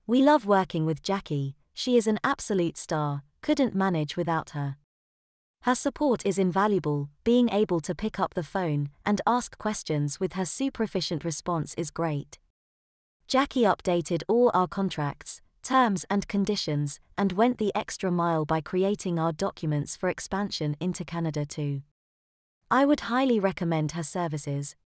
We love working with Jackie, she is an absolute star, couldn't manage without her. Her support is invaluable, being able to pick up the phone and ask questions with her super efficient response is great. Jackie updated all our contracts, terms and conditions, and went the extra mile by creating our documents for expansion into Canada too. I would highly recommend her services.